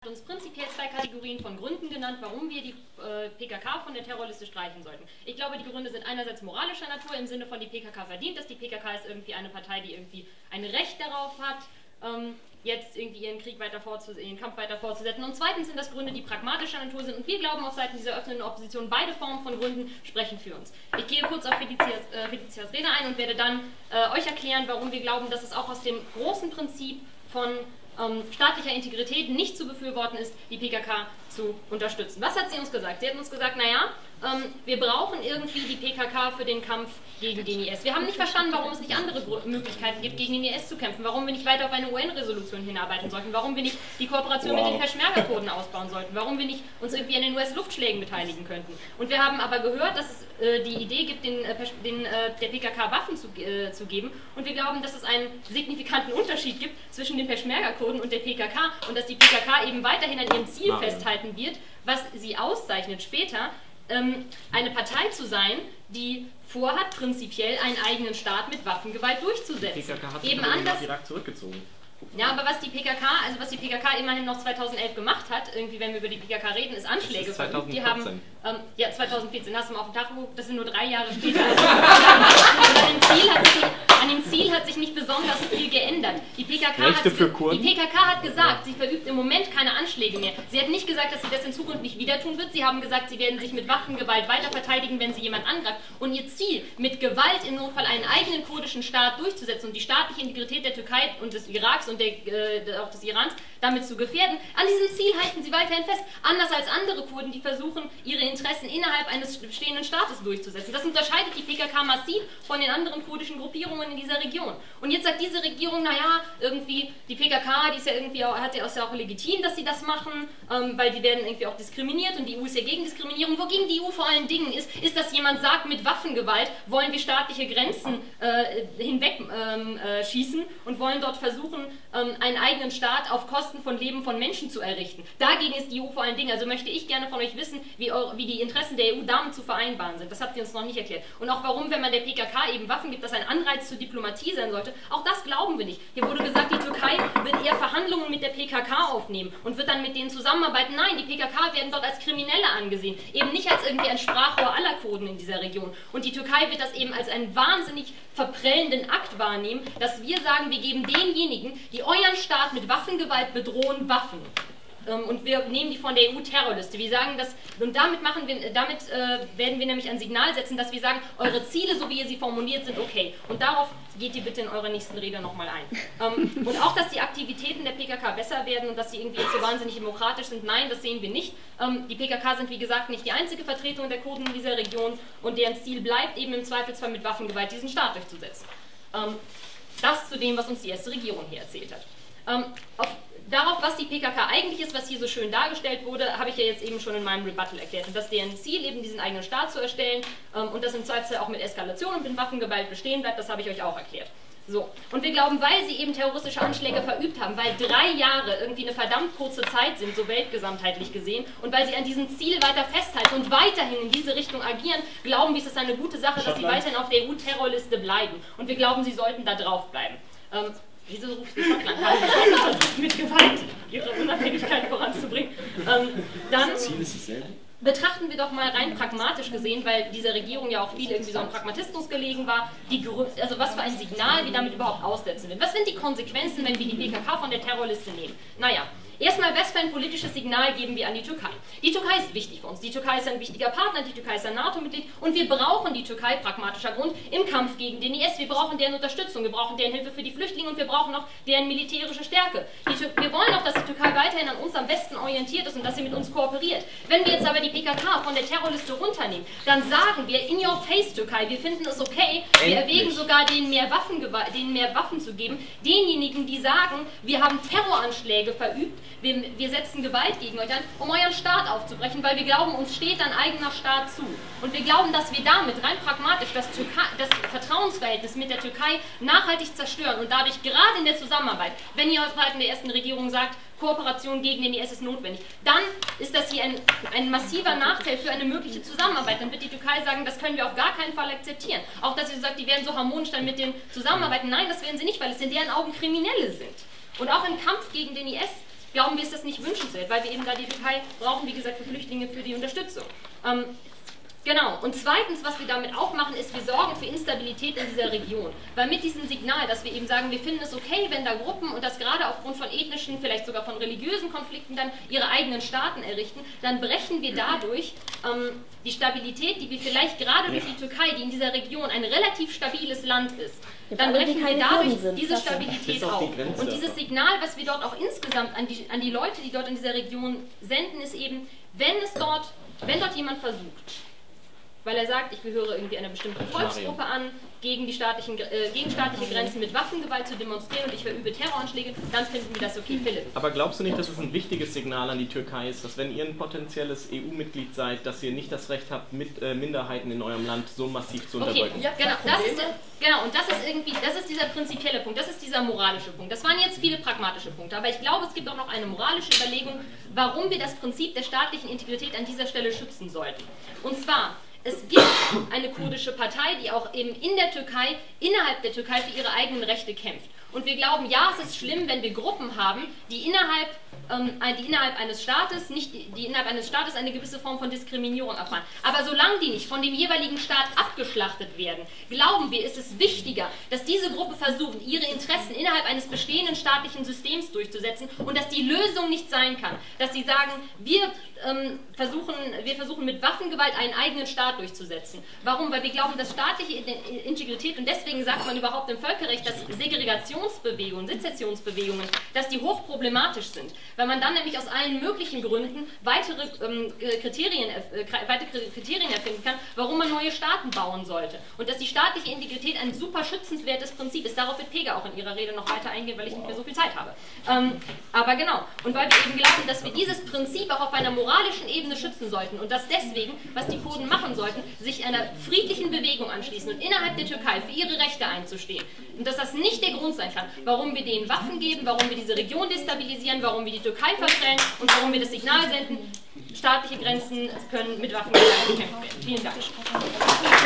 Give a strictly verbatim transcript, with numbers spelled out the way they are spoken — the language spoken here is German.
uns prinzipiell zwei Kategorien von Gründen genannt, warum wir die äh, P K K von der Terrorliste streichen sollten. Ich glaube, die Gründe sind einerseits moralischer Natur, im Sinne von, die P K K verdient das, die P K K ist irgendwie eine Partei, die irgendwie ein Recht darauf hat, ähm, jetzt irgendwie ihren Krieg weiter fortzusetzen, ihren Kampf weiter fortzusetzen. Und zweitens sind das Gründe, die pragmatischer Natur sind. Und wir glauben auf Seiten dieser öffnenden Opposition, beide Formen von Gründen sprechen für uns. Ich gehe kurz auf Felicias, äh, Felicias Rede ein und werde dann äh, euch erklären, warum wir glauben, dass es auch aus dem großen Prinzip von ähm, staatlicher Integrität nicht zu befürworten ist, die P K K zu unterstützen. Was hat sie uns gesagt? Sie hat uns gesagt, naja, ähm, wir brauchen irgendwie die P K K für den Kampf gegen den I S. Wir haben nicht verstanden, warum es nicht andere Möglichkeiten gibt, gegen den I S zu kämpfen, warum wir nicht weiter auf eine U N-Resolution hinarbeiten sollten, warum wir nicht die Kooperation wow. mit den Peschmerga-Kurden ausbauen sollten, warum wir nicht uns irgendwie an den U S-Luftschlägen beteiligen könnten. Und wir haben aber gehört, dass es äh, die Idee gibt, den, äh, den, äh, der P K K Waffen zu, äh, zu geben, und wir glauben, dass es einen signifikanten Unterschied gibt zwischen den Peschmerga-Kurden und der P K K und dass die P K K eben weiterhin an ihrem Ziel Nein. festhalten wird, was sie auszeichnet später, ähm, eine Partei zu sein, die vorhat, prinzipiell einen eigenen Staat mit Waffengewalt durchzusetzen. Die P K K hat sich eben anders Irak zurückgezogen. Ja, aber was die P K K, also was die P K K immerhin noch zweitausendelf gemacht hat, irgendwie, wenn wir über die P K K reden, ist Anschläge verübt. Die haben, ähm, ja, zweitausendvierzehn, hast du mal auf den Tag geguckt, das sind nur drei Jahre später. Also, und an dem Ziel hat sich, an dem Ziel hat sich nicht besonders viel geändert. Die P K K, hat, die P K K hat gesagt, sie verübt im Moment keine Anschläge mehr. Sie hat nicht gesagt, dass sie das in Zukunft nicht wieder tun wird. Sie haben gesagt, sie werden sich mit Waffengewalt weiter verteidigen, wenn sie jemand angreift. Und ihr Ziel, mit Gewalt im Notfall einen eigenen kurdischen Staat durchzusetzen und die staatliche Integrität der Türkei und des Iraks und der, äh, auch des Irans damit zu gefährden, an diesem Ziel halten sie weiterhin fest. Anders als andere Kurden, die versuchen, ihre Interessen innerhalb eines bestehenden Staates durchzusetzen. Das unterscheidet die P K K massiv von den anderen kurdischen Gruppierungen in dieser Region. Und jetzt sagt diese Regierung, naja, irgendwie die P K K, die ist ja irgendwie auch, hat ja auch, ist ja auch legitim, dass sie das machen, ähm, weil die werden irgendwie auch diskriminiert und die E U ist ja gegen Diskriminierung. Wogegen die E U vor allen Dingen ist, ist, dass jemand sagt, mit Waffengewalt wollen wir staatliche Grenzen äh, hinweg ähm, äh, schießen und wollen dort versuchen, ähm, einen eigenen Staat auf Kosten von Leben von Menschen zu errichten. Dagegen ist die E U vor allen Dingen. Also möchte ich gerne von euch wissen, wie, eure, wie die Interessen der E U damit zu vereinbaren sind. Das habt ihr uns noch nicht erklärt. Und auch warum, wenn man der P K K eben Waffen gibt, das ein Anreiz zur Diplomatie sein sollte, auch das glauben wir nicht. Hier wurde gesagt, die Türkei wird eher Verhandlungen mit der P K K aufnehmen und wird dann mit denen zusammenarbeiten. Nein, die P K K werden dort als Kriminelle angesehen. Eben nicht als irgendwie ein Sprachrohr aller Kurden in dieser Region. Und die Türkei wird das eben als einen wahnsinnig verprellenden Akt wahrnehmen, dass wir sagen, wir geben denjenigen, die euren Staat mit Waffengewalt bedrohen, Waffen. Und wir nehmen die von der E U-Terrorliste. Wir sagen das, und damit, machen wir, damit äh, werden wir nämlich ein Signal setzen, dass wir sagen, eure Ziele, so wie ihr sie formuliert, sind okay. Und darauf geht ihr bitte in eurer nächsten Rede nochmal ein. Ähm, und auch, dass die Aktivitäten der P K K besser werden und dass sie irgendwie jetzt so wahnsinnig demokratisch sind, nein, das sehen wir nicht. Ähm, die P K K sind, wie gesagt, nicht die einzige Vertretung der Kurden in dieser Region und deren Ziel bleibt eben im Zweifelsfall mit Waffengewalt diesen Staat durchzusetzen. Ähm, das zu dem, was uns die erste Regierung hier erzählt hat. Ähm, auf, Darauf, was die P K K eigentlich ist, was hier so schön dargestellt wurde, habe ich ja jetzt eben schon in meinem Rebuttal erklärt. Und dass deren Ziel eben diesen eigenen Staat zu erstellen ähm, und das im Zweifelsfall auch mit Eskalation und mit Waffengewalt bestehen bleibt, das habe ich euch auch erklärt. So. Und wir glauben, weil sie eben terroristische Anschläge verübt haben, weil drei Jahre irgendwie eine verdammt kurze Zeit sind, so weltgesamtheitlich gesehen, und weil sie an diesem Ziel weiter festhalten und weiterhin in diese Richtung agieren, glauben wir, es ist eine gute Sache, dass sie weiterhin auf der E U-Terrorliste bleiben. Und wir glauben, sie sollten da drauf bleiben. Ähm, Wieso ruft die Schottland an? Schottland versucht mit Gewalt ihre Unabhängigkeit voranzubringen. Ähm, dann betrachten wir doch mal rein pragmatisch gesehen, weil dieser Regierung ja auch viel irgendwie so an Pragmatismus gelegen war, die, also was für ein Signal wir damit überhaupt aussetzen werden. Was sind die Konsequenzen, wenn wir die P K K von der Terrorliste nehmen? Naja, erstmal, was für ein politisches Signal geben wir an die Türkei? Die Türkei ist wichtig für uns. Die Türkei ist ein wichtiger Partner, die Türkei ist ein NATO-Mitglied und wir brauchen die Türkei, pragmatischer Grund, im Kampf gegen den I S. Wir brauchen deren Unterstützung, wir brauchen deren Hilfe für die Flüchtlinge und wir brauchen auch deren militärische Stärke. Die wir wollen auch, dass die Türkei weiterhin an uns am Westen orientiert ist und dass sie mit uns kooperiert. Wenn wir jetzt aber die P K K von der Terrorliste runternehmen, dann sagen wir, in your face Türkei, wir finden es okay, wir erwägen sogar, denen mehr, Waffen, denen mehr Waffen zu geben, denjenigen, die sagen, wir haben Terroranschläge verübt, Wir, wir setzen Gewalt gegen euch an, um euren Staat aufzubrechen, weil wir glauben, uns steht ein eigener Staat zu. Und wir glauben, dass wir damit rein pragmatisch das, Türkei, das Vertrauensverhältnis mit der Türkei nachhaltig zerstören und dadurch gerade in der Zusammenarbeit, wenn ihr aus Seiten der ersten Regierung sagt, Kooperation gegen den I S ist notwendig, dann ist das hier ein, ein massiver Nachteil für eine mögliche Zusammenarbeit. Dann wird die Türkei sagen, das können wir auf gar keinen Fall akzeptieren. Auch dass sie sagt, die werden so harmonisch dann mit denen zusammenarbeiten. Nein, das werden sie nicht, weil es in deren Augen Kriminelle sind. Und auch im Kampf gegen den I S glauben wir, ist das nicht wünschenswert, weil wir eben da die Türkei brauchen, wie gesagt, für Flüchtlinge, für die Unterstützung. Ähm, Genau. Und zweitens, was wir damit auch machen, ist, wir sorgen für Instabilität in dieser Region. Weil mit diesem Signal, dass wir eben sagen, wir finden es okay, wenn da Gruppen, und das gerade aufgrund von ethnischen, vielleicht sogar von religiösen Konflikten, dann ihre eigenen Staaten errichten, dann brechen wir dadurch ähm, die Stabilität, die wir vielleicht gerade durch die Türkei, die in dieser Region ein relativ stabiles Land ist, dann brechen wir dadurch diese Stabilität auf. Und dieses Signal, was wir dort auch insgesamt an die, an die Leute, die dort in dieser Region senden, ist eben, wenn es dort, wenn dort jemand versucht, weil er sagt, ich gehöre irgendwie einer bestimmten Volksgruppe an, gegen, die staatlichen, äh, gegen staatliche Grenzen mit Waffengewalt zu demonstrieren und ich verübe Terroranschläge, dann finden wir das okay, Philipp. Aber glaubst du nicht, dass es ein wichtiges Signal an die Türkei ist, dass wenn ihr ein potenzielles E U-Mitglied seid, dass ihr nicht das Recht habt, mit äh, Minderheiten in eurem Land so massiv zu unterdrücken? Okay, genau, das ist, genau, und das ist irgendwie, das ist dieser prinzipielle Punkt, das ist dieser moralische Punkt. Das waren jetzt viele pragmatische Punkte, aber ich glaube, es gibt auch noch eine moralische Überlegung, warum wir das Prinzip der staatlichen Integrität an dieser Stelle schützen sollten. Und zwar, es gibt eine kurdische Partei, die auch eben in der Türkei, innerhalb der Türkei für ihre eigenen Rechte kämpft. Und wir glauben, ja, es ist schlimm, wenn wir Gruppen haben, die innerhalb, ähm, die innerhalb eines Staates, nicht, die innerhalb eines Staates eine gewisse Form von Diskriminierung erfahren. Aber solange die nicht von dem jeweiligen Staat abgeschlachtet werden, glauben wir, ist es wichtiger, dass diese Gruppe versucht, ihre Interessen innerhalb eines bestehenden staatlichen Systems durchzusetzen und dass die Lösung nicht sein kann, dass sie sagen, wir ähm, versuchen, wir versuchen mit Waffengewalt einen eigenen Staat durchzusetzen. Warum? Weil wir glauben, dass staatliche Integrität, und deswegen sagt man überhaupt im Völkerrecht, dass Segregationsbewegungen, Sezessionsbewegungen, dass die hochproblematisch sind, weil man dann nämlich aus allen möglichen Gründen weitere, ähm, Kriterien, äh, weitere Kriterien erfinden kann, warum man neue Staaten bauen sollte. Und dass die staatliche Integrität ein super schützenswertes Prinzip ist. Darauf wird Pega auch in ihrer Rede noch weiter eingehen, weil ich nicht mehr so viel Zeit habe. Ähm, aber genau. Und weil wir eben glauben, dass wir dieses Prinzip auch auf einer moralischen Ebene schützen sollten und dass deswegen, was die Kurden machen sollten, sich einer friedlichen Bewegung anschließen und innerhalb der Türkei für ihre Rechte einzustehen. Und dass das nicht der Grund sein kann, warum wir denen Waffen geben, warum wir diese Region destabilisieren, warum wir die Türkei verprellen und warum wir das Signal senden, staatliche Grenzen können mit Waffen bekämpft werden. Vielen Dank.